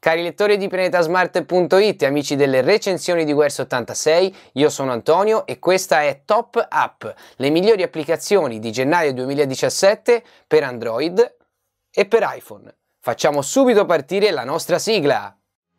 Cari lettori di Planetasmart.it e amici delle recensioni di Guerzo 86, io sono Antonio e questa è Top App, le migliori applicazioni di gennaio 2017 per Android e per iPhone. Facciamo subito partire la nostra sigla!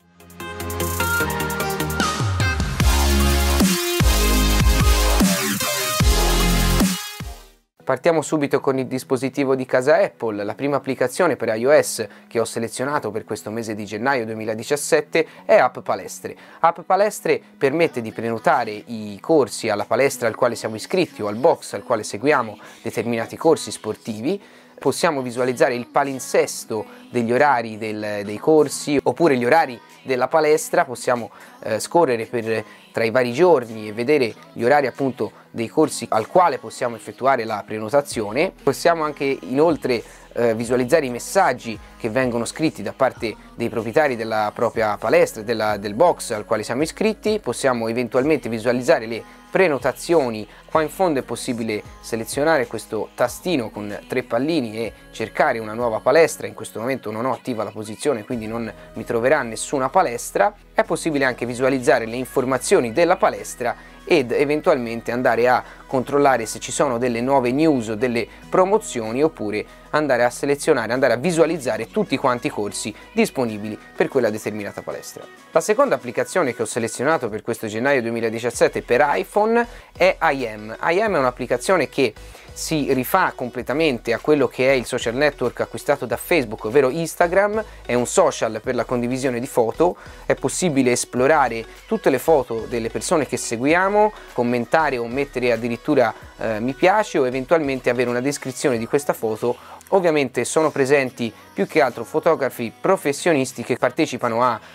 Partiamo subito con il dispositivo di casa Apple. La prima applicazione per iOS che ho selezionato per questo mese di gennaio 2017 è App Palestre. App Palestre permette di prenotare i corsi alla palestra al quale siamo iscritti o al box al quale seguiamo determinati corsi sportivi. Possiamo visualizzare il palinsesto degli orari dei corsi oppure gli orari della palestra, possiamo scorrere tra i vari giorni e vedere gli orari appunto dei corsi al quale possiamo effettuare la prenotazione. Possiamo anche inoltre visualizzare i messaggi che vengono scritti da parte dei proprietari della propria palestra, del box al quale siamo iscritti. Possiamo eventualmente visualizzare le prenotazioni. Qua in fondo è possibile selezionare questo tastino con 3 pallini e cercare una nuova palestra. In questo momento non ho attiva la posizione, quindi non mi troverà nessuna palestra. È possibile anche visualizzare le informazioni della palestra ed eventualmente andare a controllare se ci sono delle nuove news o delle promozioni, oppure andare a selezionare, andare a visualizzare tutti quanti i corsi disponibili per quella determinata palestra. La seconda applicazione che ho selezionato per questo gennaio 2017 per iPhone è IM. IM è un'applicazione che si rifà completamente a quello che è il social network acquistato da Facebook, ovvero Instagram. È un social per la condivisione di foto. È possibile esplorare tutte le foto delle persone che seguiamo, commentare o mettere addirittura mi piace o eventualmente avere una descrizione di questa foto. Ovviamente sono presenti più che altro fotografi professionisti che partecipano a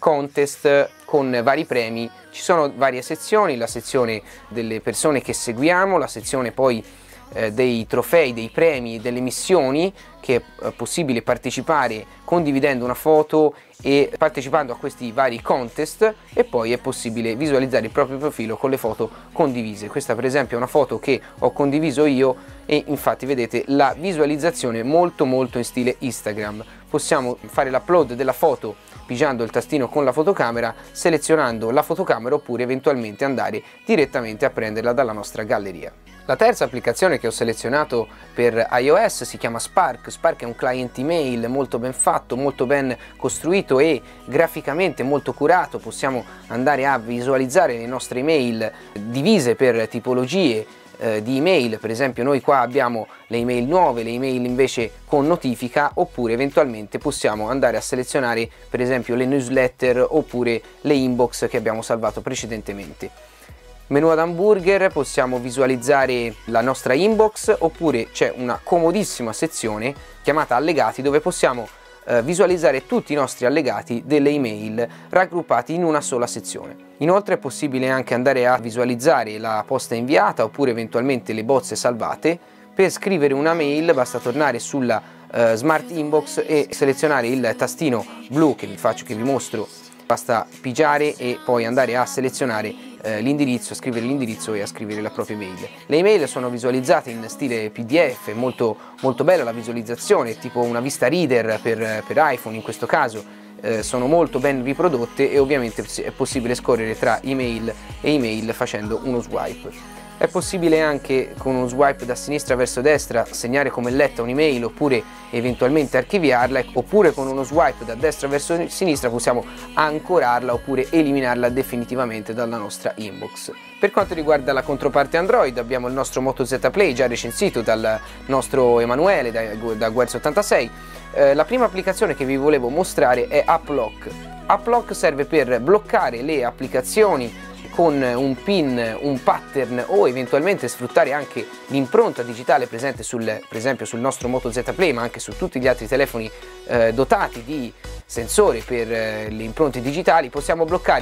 contest con vari premi. Ci sono varie sezioni: la sezione delle persone che seguiamo, la sezione poi dei trofei, dei premi, delle missioni, che è possibile partecipare condividendo una foto e partecipando a questi vari contest, e poi è possibile visualizzare il proprio profilo con le foto condivise. Questa per esempio è una foto che ho condiviso io e infatti vedete la visualizzazione molto in stile Instagram. Possiamo fare l'upload della foto pigiando il tastino con la fotocamera, selezionando la fotocamera, oppure eventualmente andare direttamente a prenderla dalla nostra galleria. La terza applicazione che ho selezionato per iOS si chiama Spark. Spark è un client email molto ben fatto, molto ben costruito e graficamente molto curato. Possiamo andare a visualizzare le nostre email divise per tipologie di email. Per esempio noi qua abbiamo le email nuove, le email invece con notifica, oppure eventualmente possiamo andare a selezionare per esempio le newsletter oppure le inbox che abbiamo salvato precedentemente. Menu ad hamburger, possiamo visualizzare la nostra inbox, oppure c'è una comodissima sezione chiamata allegati dove possiamo visualizzare tutti i nostri allegati delle email raggruppati in una sola sezione. Inoltre è possibile anche andare a visualizzare la posta inviata oppure eventualmente le bozze salvate. Per scrivere una mail basta tornare sulla Smart Inbox e selezionare il tastino blu che vi mostro. Basta pigiare e poi andare a selezionare l'indirizzo, a scrivere l'indirizzo e a scrivere la propria email. Le email sono visualizzate in stile PDF, molto bella la visualizzazione, tipo una vista reader per iPhone in questo caso. Sono molto ben riprodotte e ovviamente è possibile scorrere tra email e email facendo uno swipe. È possibile anche con uno swipe da sinistra verso destra segnare come letta un'email oppure eventualmente archiviarla, oppure con uno swipe da destra verso sinistra possiamo ancorarla oppure eliminarla definitivamente dalla nostra inbox. Per quanto riguarda la controparte Android abbiamo il nostro Moto Z Play, già recensito dal nostro Emanuele da Guerzo 86. La prima applicazione che vi volevo mostrare è AppLock. AppLock serve per bloccare le applicazioni con un pin, un pattern, o eventualmente sfruttare anche l'impronta digitale presente per esempio sul nostro Moto Z Play, ma anche su tutti gli altri telefoni dotati di sensore per le impronte digitali. Possiamo bloccare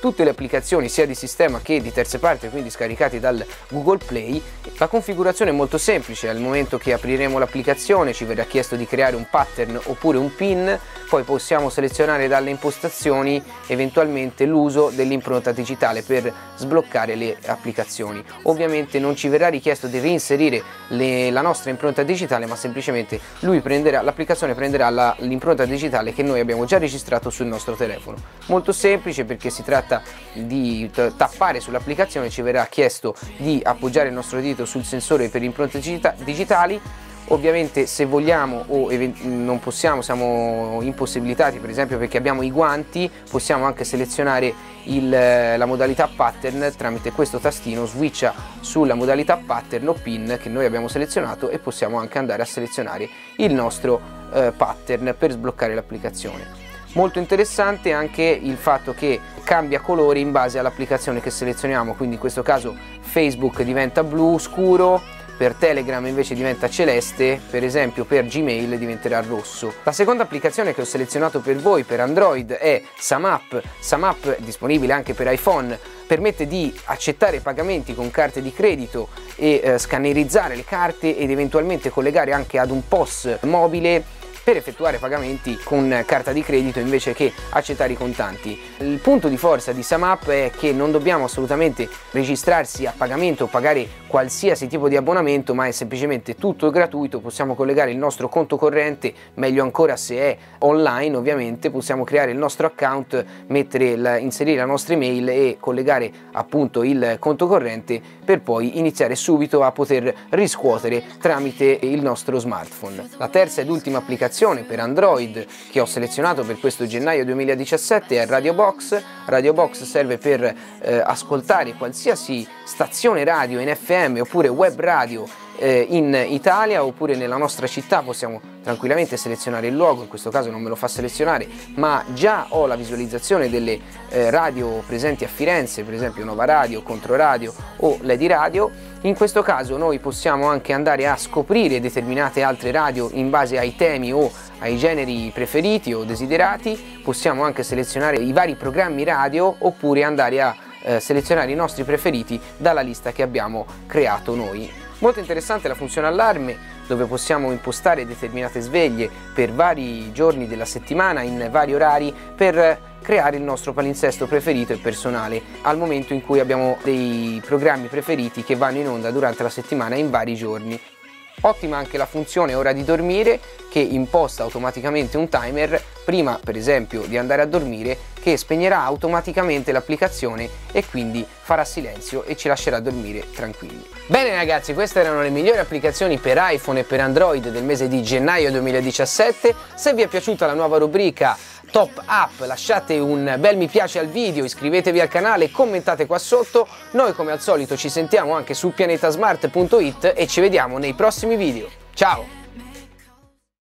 tutte le applicazioni sia di sistema che di terze parti, quindi scaricate dal Google Play. La configurazione è molto semplice: al momento che apriremo l'applicazione ci verrà chiesto di creare un pattern oppure un PIN, poi possiamo selezionare dalle impostazioni eventualmente l'uso dell'impronta digitale per sbloccare le applicazioni. Ovviamente non ci verrà richiesto di reinserire la nostra impronta digitale, ma semplicemente l'applicazione prenderà l'impronta digitale che noi abbiamo già registrato sul nostro telefono. Molto semplice, perché si tratta di tappare sull'applicazione, ci verrà chiesto di appoggiare il nostro dito sul sensore per impronte digitali. Ovviamente se vogliamo o non possiamo, siamo impossibilitati, per esempio perché abbiamo i guanti, possiamo anche selezionare la modalità pattern. Tramite questo tastino switcha sulla modalità pattern o pin che noi abbiamo selezionato e possiamo anche andare a selezionare il nostro pattern per sbloccare l'applicazione. Molto interessante anche il fatto che cambia colore in base all'applicazione che selezioniamo, quindi in questo caso Facebook diventa blu scuro, per Telegram invece diventa celeste, per esempio per Gmail diventerà rosso. La seconda applicazione che ho selezionato per voi per Android è SumUp. SumUp è disponibile anche per iPhone, permette di accettare pagamenti con carte di credito e scannerizzare le carte ed eventualmente collegare anche ad un POS mobile per effettuare pagamenti con carta di credito invece che accettare i contanti. Il punto di forza di SumUp è che non dobbiamo assolutamente registrarsi a pagamento o pagare qualsiasi tipo di abbonamento, ma è semplicemente tutto gratuito. Possiamo collegare il nostro conto corrente, meglio ancora se è online ovviamente, possiamo creare il nostro account, inserire la nostra email e collegare appunto il conto corrente per poi iniziare subito a poter riscuotere tramite il nostro smartphone. La terza ed ultima applicazione per Android che ho selezionato per questo gennaio 2017 è Radio Box. Radio Box serve per ascoltare qualsiasi stazione radio in FM oppure web radio in Italia oppure nella nostra città. Possiamo tranquillamente selezionare il luogo, in questo caso non me lo fa selezionare, ma già ho la visualizzazione delle radio presenti a Firenze, per esempio Nova Radio, Controradio o Lady Radio. In questo caso noi possiamo anche andare a scoprire determinate altre radio in base ai temi o ai generi preferiti o desiderati. Possiamo anche selezionare i vari programmi radio oppure andare a selezionare i nostri preferiti dalla lista che abbiamo creato noi. Molto interessante la funzione allarme, dove possiamo impostare determinate sveglie per vari giorni della settimana in vari orari per creare il nostro palinsesto preferito e personale al momento in cui abbiamo dei programmi preferiti che vanno in onda durante la settimana in vari giorni. Ottima anche la funzione ora di dormire, che imposta automaticamente un timer prima per esempio di andare a dormire, che spegnerà automaticamente l'applicazione e quindi farà silenzio e ci lascerà dormire tranquilli. Bene ragazzi, queste erano le migliori applicazioni per iPhone e per Android del mese di gennaio 2017. Se vi è piaciuta la nuova rubrica Top App lasciate un bel mi piace al video, iscrivetevi al canale, commentate qua sotto. Noi come al solito ci sentiamo anche su pianetasmart.it e ci vediamo nei prossimi video. Ciao!